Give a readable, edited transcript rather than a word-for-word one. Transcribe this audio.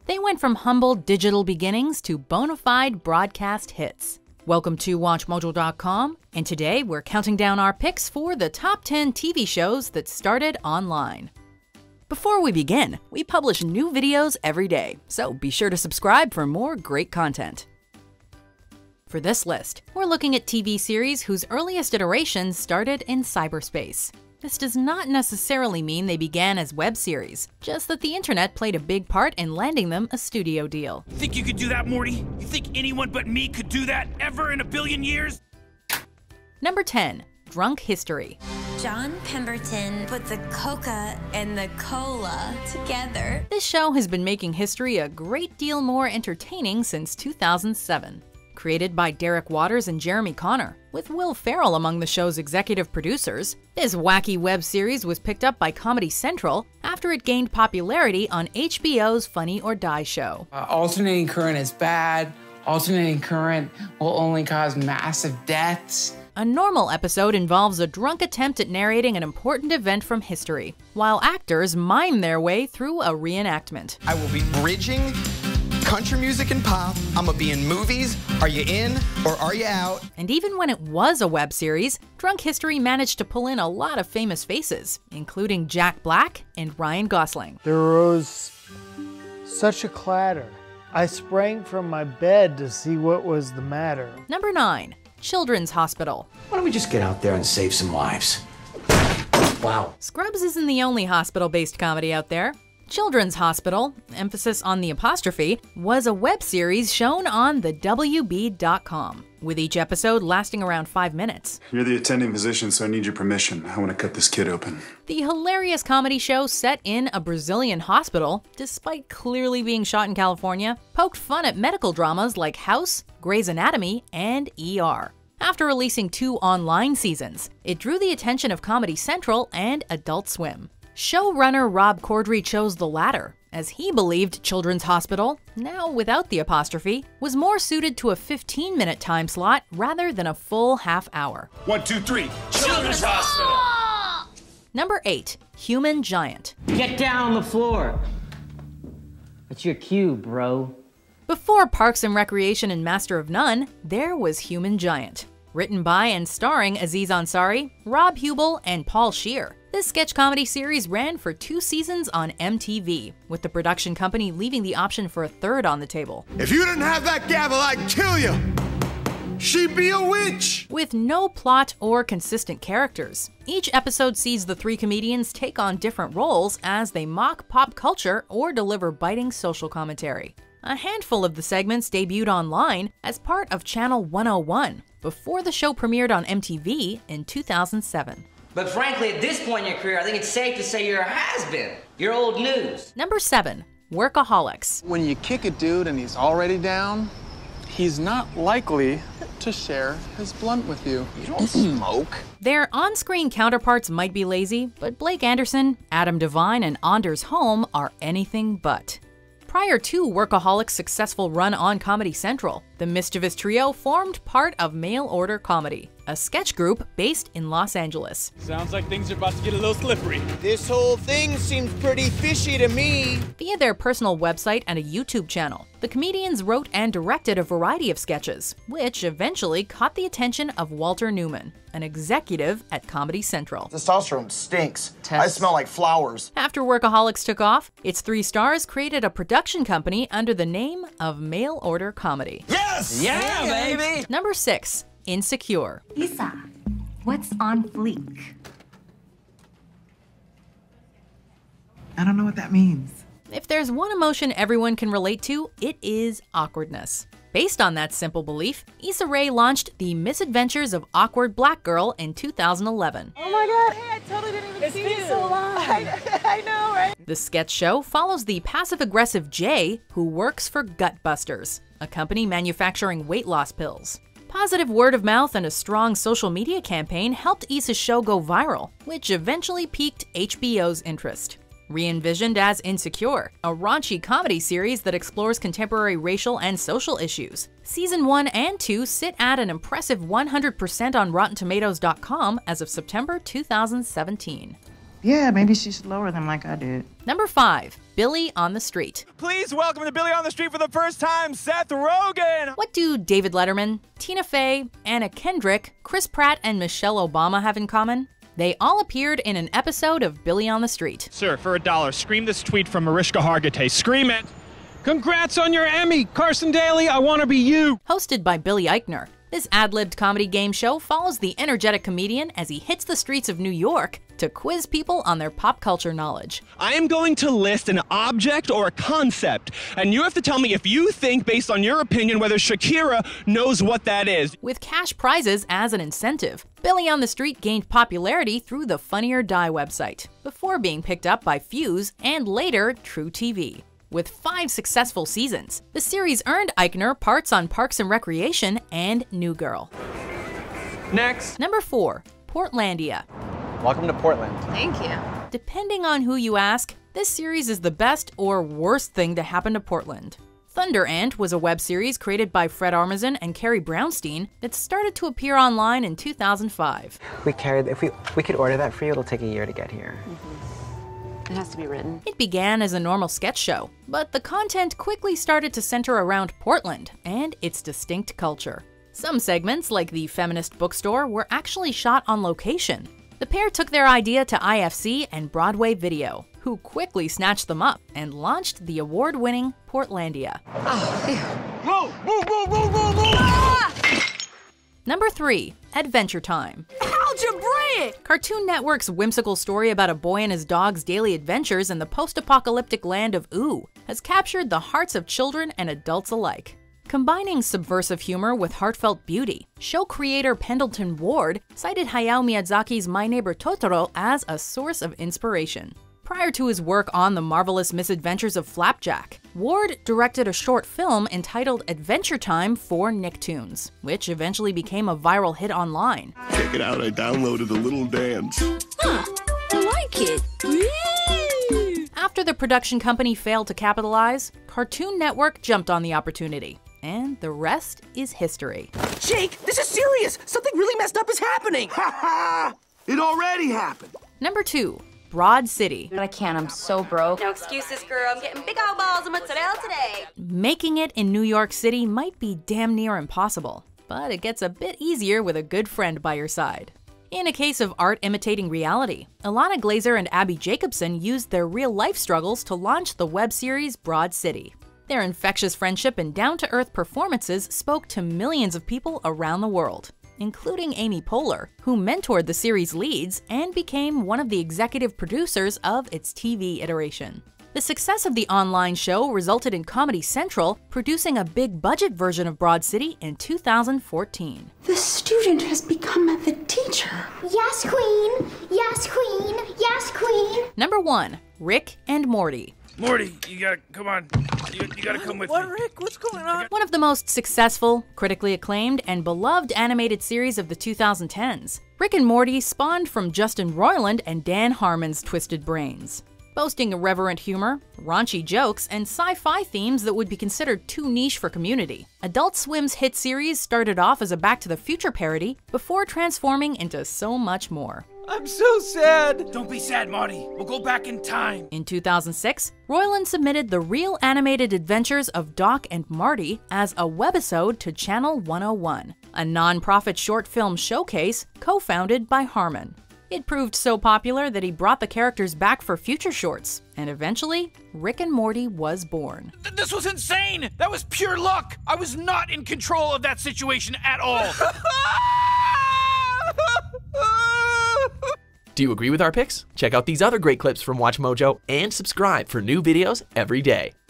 They went from humble digital beginnings to bona fide broadcast hits. Welcome to WatchMojo.com, and today we're counting down our picks for the top 10 TV shows that started online. Before we begin, we publish new videos every day, so be sure to subscribe for more great content. For this list, we're looking at TV series whose earliest iterations started in cyberspace. This does not necessarily mean they began as web series, just that the internet played a big part in landing them a studio deal. Think you could do that, Morty? You think anyone but me could do that ever in a billion years? Number 10. Drunk History. John Pemberton put the coca and the cola together. This show has been making history a great deal more entertaining since 2007. Created by Derek Waters and Jeremy Connor, with Will Ferrell among the show's executive producers, this wacky web series was picked up by Comedy Central after it gained popularity on HBO's Funny or Die show. Alternating current is bad. Alternating current will only cause massive deaths. A normal episode involves a drunk attempt at narrating an important event from history, while actors mime their way through a reenactment. I will be bridging country music and pop. I'm gonna be in movies. Are you in or are you out? And even when it was a web series, Drunk History managed to pull in a lot of famous faces, including Jack Black and Ryan Gosling. There arose such a clatter. I sprang from my bed to see what was the matter. Number 9. Children's Hospital. Why don't we just get out there and save some lives? Wow. Scrubs isn't the only hospital-based comedy out there. Children's Hospital, emphasis on the apostrophe, was a web series shown on thewb.com, with each episode lasting around 5 minutes. You're the attending physician, so I need your permission. I want to cut this kid open. The hilarious comedy show set in a Brazilian hospital, despite clearly being shot in California, poked fun at medical dramas like House, Grey's Anatomy, and ER. After releasing 2 online seasons, it drew the attention of Comedy Central and Adult Swim. Showrunner Rob Corddry chose the latter, as he believed Children's Hospital, now without the apostrophe, was more suited to a 15-minute time slot rather than a full half hour. 1, 2, 3. Children's Hospital! Number 8. Human Giant. Get down on the floor. That's your cue, bro. Before Parks and Recreation and Master of None, there was Human Giant. Written by and starring Aziz Ansari, Rob Huebel, and Paul Scheer. This sketch comedy series ran for 2 seasons on MTV, with the production company leaving the option for a third on the table. If you didn't have that gavel, I'd kill you! She'd be a witch! With no plot or consistent characters. Each episode sees the 3 comedians take on different roles as they mock pop culture or deliver biting social commentary. A handful of the segments debuted online as part of Channel 101, before the show premiered on MTV in 2007. But frankly, at this point in your career, I think it's safe to say you're a has-been. You're old news. Number 7. Workaholics. When you kick a dude and he's already down, he's not likely to share his blunt with you. You don't smoke. Their on-screen counterparts might be lazy, but Blake Anderson, Adam Devine, and Anders Holm are anything but. Prior to Workaholics' successful run on Comedy Central, the Mischievous Trio formed part of Mail Order Comedy, a sketch group based in Los Angeles. Sounds like things are about to get a little slippery. This whole thing seems pretty fishy to me. Via their personal website and a YouTube channel, the comedians wrote and directed a variety of sketches, which eventually caught the attention of Walter Newman, an executive at Comedy Central. Testosterone stinks. I smell like flowers. After Workaholics took off, its 3 stars created a production company under the name of Mail Order Comedy. Yes! Yeah, baby! Number 6. Insecure. Isa, what's on fleek? I don't know what that means. If there's one emotion everyone can relate to, it is awkwardness. Based on that simple belief, Issa Rae launched The Misadventures of Awkward Black Girl in 2011. Oh my god, hey, I totally didn't even see you. It's been so long. I know, right? The sketch show follows the passive-aggressive Jay, who works for Gutbusters, a company manufacturing weight loss pills. Positive word of mouth and a strong social media campaign helped Issa's show go viral, which eventually piqued HBO's interest. Re-envisioned as Insecure, a raunchy comedy series that explores contemporary racial and social issues. Season 1 and 2 sit at an impressive 100% on RottenTomatoes.com as of September 2017. Yeah, maybe she should lower them like I did. Number 5. Billy on the Street. Please welcome to Billy on the Street for the first time, Seth Rogen! What do David Letterman, Tina Fey, Anna Kendrick, Chris Pratt, and Michelle Obama have in common? They all appeared in an episode of Billy on the Street. Sir, for $1, scream this tweet from Mariska Hargitay. Scream it! Congrats on your Emmy, Carson Daly, I want to be you! Hosted by Billy Eichner, this ad-libbed comedy game show follows the energetic comedian as he hits the streets of New York to quiz people on their pop culture knowledge. I am going to list an object or a concept, and you have to tell me if you think, based on your opinion, whether Shakira knows what that is. With cash prizes as an incentive, Billy on the Street gained popularity through the Funny or Die website, before being picked up by Fuse and later True TV. With 5 successful seasons, the series earned Eichner parts on Parks and Recreation and New Girl. Next. Number 4, Portlandia. Welcome to Portland. Thank you. Depending on who you ask, this series is the best or worst thing to happen to Portland. Thunder Ant was a web series created by Fred Armisen and Carrie Brownstein that started to appear online in 2005. If we could order that for you, it'll take a year to get here. It has to be written. It began as a normal sketch show, but the content quickly started to center around Portland and its distinct culture. Some segments, like the feminist bookstore, were actually shot on location. The pair took their idea to IFC and Broadway Video, who quickly snatched them up and launched the award-winning Portlandia. Whoa! Whoa, whoa, whoa, whoa, whoa! Ah! Number 3, Adventure Time. Algebraic! Cartoon Network's whimsical story about a boy and his dog's daily adventures in the post-apocalyptic land of Ooh has captured the hearts of children and adults alike. Combining subversive humor with heartfelt beauty, show creator Pendleton Ward cited Hayao Miyazaki's My Neighbor Totoro as a source of inspiration. Prior to his work on The Marvelous Misadventures of Flapjack, Ward directed a short film entitled Adventure Time for Nicktoons, which eventually became a viral hit online. Check it out, I downloaded a little dance. Huh, I like it. Whee! After the production company failed to capitalize, Cartoon Network jumped on the opportunity, and the rest is history. Jake, this is serious! Something really messed up is happening! Ha ha! It already happened! Number 2, Broad City. But I can't, I'm so broke. No excuses, girl. I'm getting big old balls of mozzarella today. Making it in New York City might be damn near impossible, but it gets a bit easier with a good friend by your side. In a case of art imitating reality, Ilana Glazer and Abby Jacobson used their real-life struggles to launch the web series Broad City. Their infectious friendship and down-to-earth performances spoke to millions of people around the world, including Amy Poehler, who mentored the series' leads and became one of the executive producers of its TV iteration. The success of the online show resulted in Comedy Central producing a big-budget version of Broad City in 2014. The student has become the teacher. Yes, queen! Yes, queen! Yes, queen! Number 1, Rick and Morty. Morty, you gotta, come on. You gotta come with me. What, Rick? What's going on? One of the most successful, critically acclaimed, and beloved animated series of the 2010s, Rick and Morty spawned from Justin Roiland and Dan Harmon's twisted brains. Boasting irreverent humor, raunchy jokes, and sci-fi themes that would be considered too niche for Community, Adult Swim's hit series started off as a Back to the Future parody before transforming into so much more. I'm so sad. Don't be sad, Marty. We'll go back in time. In 2006, Roiland submitted the real animated adventures of Doc and Marty as a webisode to Channel 101, a non-profit short film showcase co-founded by Harmon. It proved so popular that he brought the characters back for future shorts, and eventually, Rick and Morty was born. This was insane! That was pure luck! I was not in control of that situation at all! Do you agree with our picks? Check out these other great clips from WatchMojo and subscribe for new videos every day.